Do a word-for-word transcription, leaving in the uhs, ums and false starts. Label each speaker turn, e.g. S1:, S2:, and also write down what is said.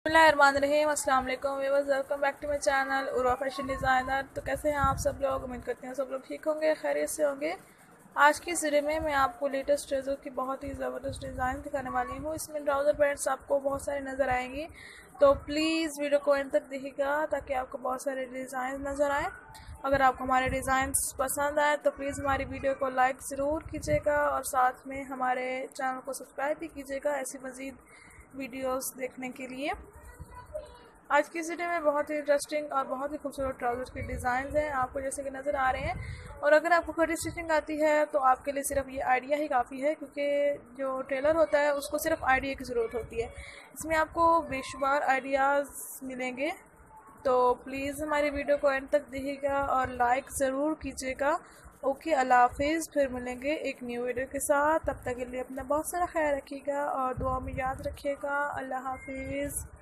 S1: बिस्मिल्लाहिर्रहमानिर्रहीम। अस्सलाम वालेकुम viewers, welcome back to my channel Urwa fashion designer. तो कैसे हैं आप सब लोग? उम्मीद करती हूँ सब लोग ठीक होंगे, खैरियत से होंगे। आज की इस वीडियो में मैं आपको लेटेस्ट ट्रेजर की बहुत ही ज़बरदस्त डिज़ाइन दिखाने वाली हूँ। इसमें ट्राउज़र पैंट्स आपको बहुत सारे नज़र आएंगी, तो प्लीज़ वीडियो को एंड तक देखिएगा ताकि आपको बहुत सारे डिज़ाइन नज़र आएँ। अगर आपको हमारे डिज़ाइंस पसंद आए तो प्लीज़ हमारी वीडियो को लाइक ज़रूर कीजिएगा और साथ में हमारे चैनल को सब्सक्राइब भी कीजिएगा ऐसी मज़ीद वीडियोस देखने के लिए। आज की इस वीडियो में बहुत ही इंटरेस्टिंग और बहुत ही खूबसूरत ट्राउज़र के डिज़ाइन हैं आपको जैसे कि नज़र आ रहे हैं। और अगर आपको खड़ी स्टिचिंग आती है तो आपके लिए सिर्फ ये आइडिया ही काफ़ी है, क्योंकि जो टेलर होता है उसको सिर्फ आइडिया की ज़रूरत होती है। इसमें आपको बेशुमार आइडियाज़ मिलेंगे, तो प्लीज़ हमारी वीडियो को एंड तक देखिएगा और लाइक ज़रूर कीजिएगा। ओके, अल्लाह हाफिज़। फिर मिलेंगे एक न्यू वीडियो के साथ। तब तक के लिए अपना बहुत सारा ख्याल रखिएगा और दुआ में याद रखिएगा। अल्लाह हाफिज़।